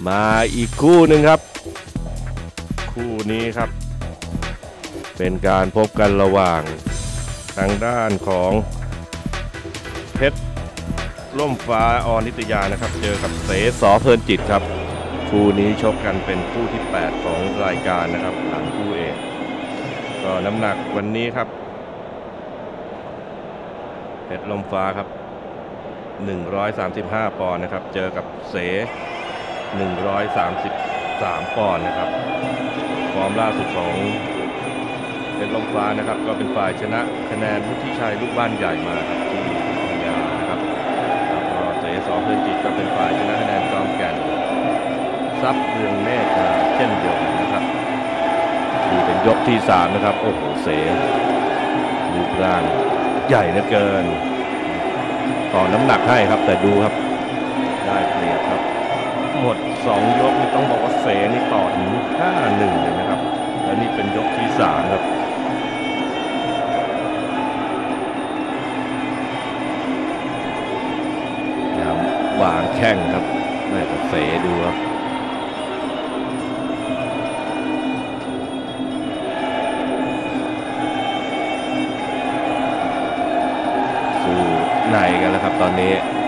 มาอีกคู่หนึ่งครับคู่นี้ครับเป็นการพบกันระหว่างทางด้านของเพชรร่มฟ้าอนิตยานะครับเจอกับเสสเพลินจิตครับคู่นี้ชกกันเป็นคู่ที่8ของรายการนะครับหลังคู่เอกก็น้ำหนักวันนี้ครับเพชรร่มฟ้าครับ135ปอนด์นะครับเจอกับเส133ปอนด์นะครับฟอร์มล่าสุดของเพชรร่มฟ้านะครับก็เป็นฝ่ายชนะคะแนนวุฒิชัยลูกบ้านใหญ่มาครับที่พัทยานะครับแล้วก็เสสเพลินจิตก็เป็นฝ่ายชนะคะแนนจอมแก่นทรัพย์เรืองเมฆมาเช่นเดียวกันนะครับนี่เป็นยกที่3นะครับโอ้โหเสรูปร่างใหญ่เหลือเกินต่อน้ำหนักให้ครับแต่ดูครับได้เปรียบครับหมด2ยกนี่ต้องบอกว่าเสนี่ต่อถึง 5-1 เลยนะครับและนี่เป็นยกที่3ครับวางแข้งครับแม่แต่เสดูครับสู้ในกันแล้วครับตอนนี้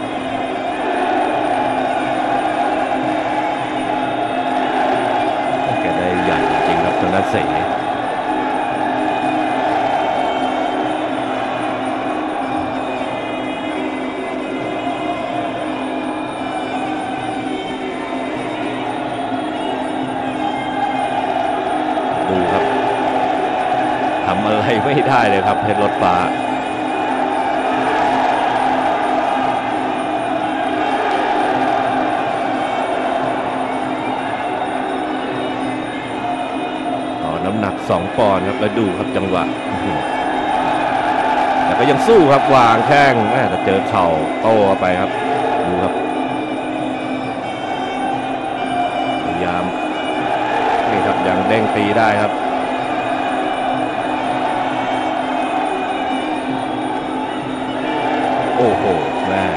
แกได้ใหญ่จริงๆครับทางด้านเสดูครับทำอะไรไม่ได้เลยครับเพชรรถฟ้าน้ำหนัก2ปอนด์ครับแล้วดูครับจังหวะแต่ก็ยังสู้ครับวางแข้งแต่เจอเข่าโต้ไปครับดูครับพยายามนี่ครับยังเด้งตีได้ครับโอ้โหแม่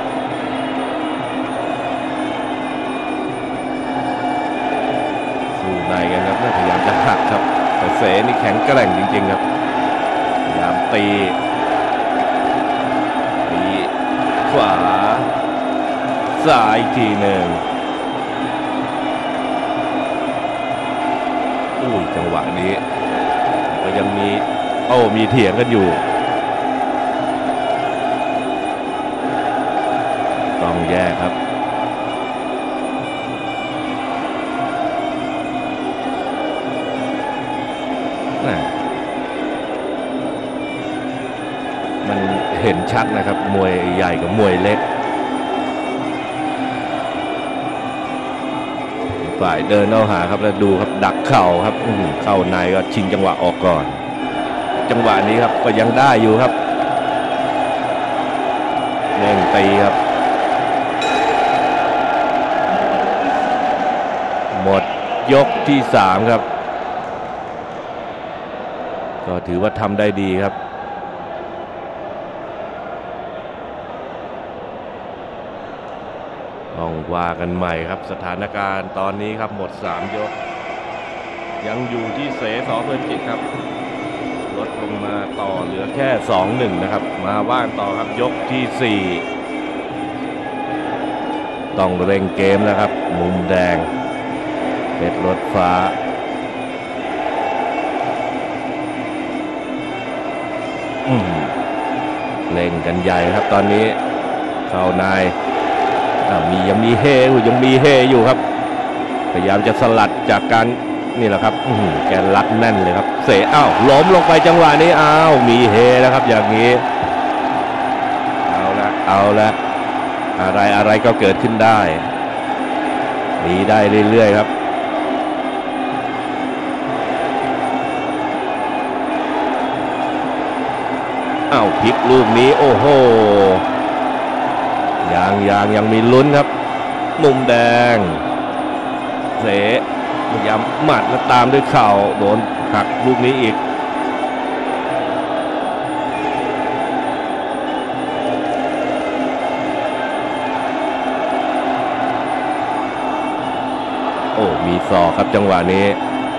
สู้ในกันครับพยายามจะหักครับแต่เสนี่แข็งแกร่งจริงๆครับพยายามตีขวาซ้ายอีกทีหนึ่งอุ้ยจังหวะนี้ก็ยังมีเถียงกันอยู่ต้องแยกครับมันเห็นชัดนะครับมวยใหญ่กับมวยเล็กฝ่ายเดินเข้าหาครับแล้วดูครับดักเข่าครับเข้าในก็ชิงจังหวะออกก่อนจังหวะนี้ครับก็ยังได้อยู่ครับเน่งตีครับหมดยกที่3ครับก็ถือว่าทำได้ดีครับต้องว่ากันใหม่ครับสถานการณ์ตอนนี้ครับหมด3ยกยังอยู่ที่เสสเพลินจิตครับลดลงมาต่อเหลือแค่ 2-1 นะครับมาว่านต่อครับยกที่4ต้องเร่งเกมแล้วครับมุมแดงเพชรรถฟ้าเล่นกันใหญ่ครับตอนนี้เข้านายยังมีเฮอยู่ครับพยายามจะสลัดจากการนี่แหละครับแกรัดแน่นเลยครับเสล้มลงไปจังหวะนี้มีเฮแล้วครับอย่างนี้เอาละอะไรก็เกิดขึ้นได้ดีได้เรื่อยๆครับพลิกลูกนี้โอ้โหยังมีลุ้นครับมุมแดงเสพยายามหมัดแล้วตามด้วยเข่าโดนหักลูกนี้อีก ออ้มีศอกครับจังหวะนี้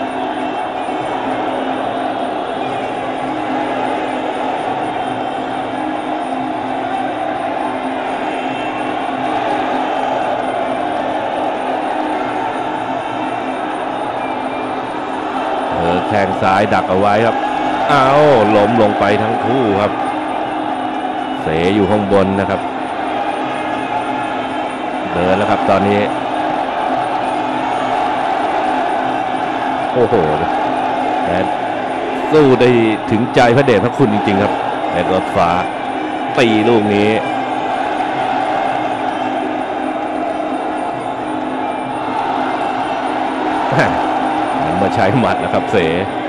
แข้งซ้ายดักเอาไว้ครับอ้าวล้มลงไปทั้งคู่ครับเสอยู่ข้างบนนะครับเดินแล้วครับตอนนี้โอ้โหแต่สู้ได้ถึงใจพระเดชพระคุณจริงๆครับเพชรรถฟ้าตีลูกนี้มาใช้หมัดนะครับเส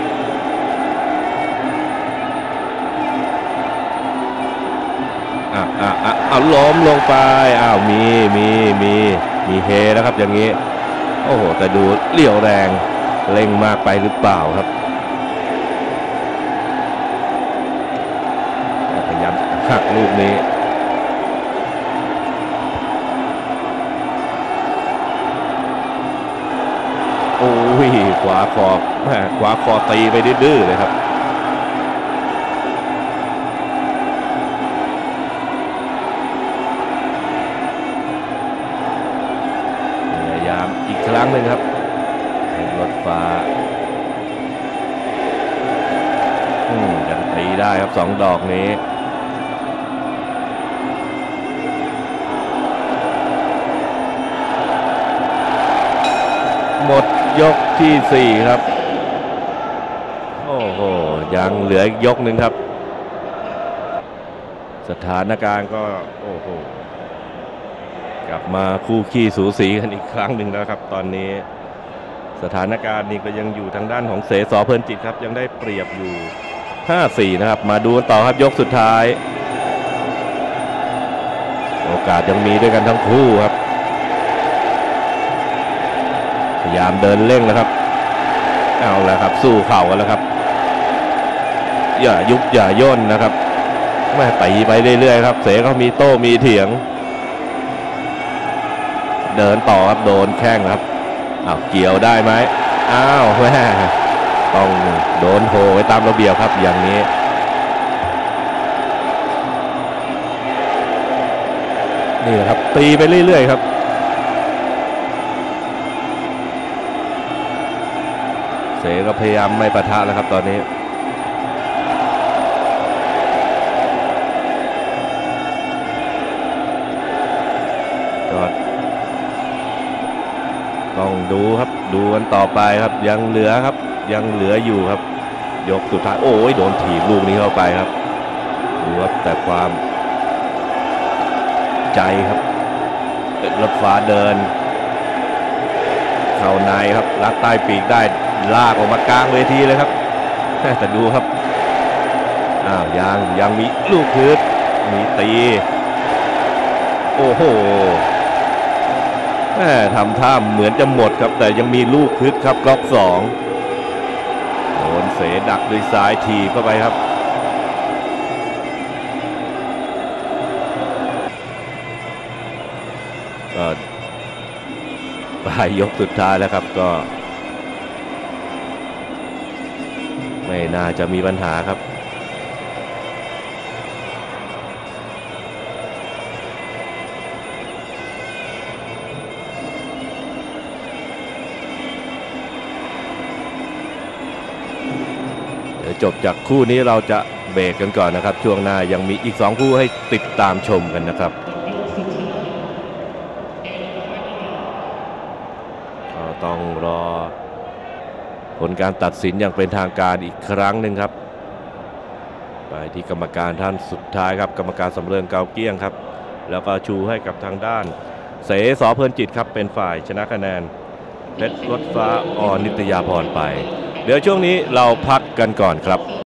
เอาล้มลงไปอ้าวมีเฮนะครับอย่างนี้โอ้โหแต่ดูเลี้ยวแรงเร่งมากไปหรือเปล่าครับพยายามหักลูกนี้โอ้ยขวาคอตีไปดื้อๆเลยครับพยายามอีกครั้งหนึ่งครับรถฟ้ายังตีได้ครับ2 ดอกนี้หมดยกที่4ครับโอ้โหยังเหลืออีกยกหนึ่งครับสถานการณ์ก็โอ้โหกลับมาคู่ขี้สูสีกันอีกครั้งหนึ่งแล้วครับตอนนี้สถานการณ์นี้ก็ยังอยู่ทางด้านของเสส.เพลินจิตครับยังได้เปรียบอยู่5-4นะครับมาดูกันต่อครับยกสุดท้ายโอกาสยังมีด้วยกันทั้งคู่ครับพยายามเดินเร่งนะครับเอาแล้วครับสู้เข่ากันแล้วครับอย่ายุบอย่าย่นนะครับแม่ตีไปเรื่อยๆครับเสเขามีโต้มีเถียงเดินต่อครับโดนแข้งครับอ้าวเกี่ยวได้ไหมอ้าวแม่ต้องโดนโหไปตามระเบียบครับอย่างนี้นี่แหละครับตีไปเรื่อยๆครับเสก็พยายามไม่ปะทะแล้วครับตอนนี้ก็ต้องดูครับดูกันต่อไปครับยังเหลืออยู่ครับยกสุดท้ายโอ้ยโดนถีบลูกนี้เข้าไปครับดูครับแต่ความใจครับเป็นรถฟ้าเดินเข้าในครับลัดใต้ปีกได้ลากออกมากลางเวทีเลยครับแต่ดูครับอ้าวยังมีลูกคืดมีตีโอ้โหทำท่าเหมือนจะหมดครับแต่ยังมีลูกคืดครับก๊อก2โดนเสดักด้วยซ้ายทีเข้าไปครับก็ปลายยกสุดท้ายแล้วครับก็ไม่น่าจะมีปัญหาครับเดี๋ยวจบจากคู่นี้เราจะเบรกกันก่อนนะครับช่วงหน้ายังมีอีก2คู่ให้ติดตามชมกันนะครับก็ต้องรอผลการตัดสินอย่างเป็นทางการอีกครั้งหนึ่งครับไปที่กรรมการท่านสุดท้ายครับกรรมการสำเริงเกาเกี้ยงครับแล้วก็ชูให้กับทางด้านเสส.เพลินจิตครับเป็นฝ่ายชนะคะแนนเพชรรถฟ้าอนิตยาพรไปเดี๋ยวช่วงนี้เราพักกันก่อนครับ